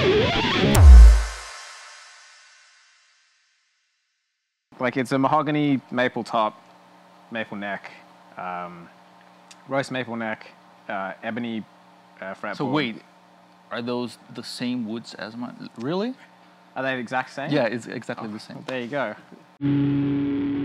Like it's a mahogany maple top, maple neck, roast maple neck, ebony fretboard. So wait, are those the same woods as mine? Really? Are they the exact same? Yeah, it's exactly the same. Well, there you go.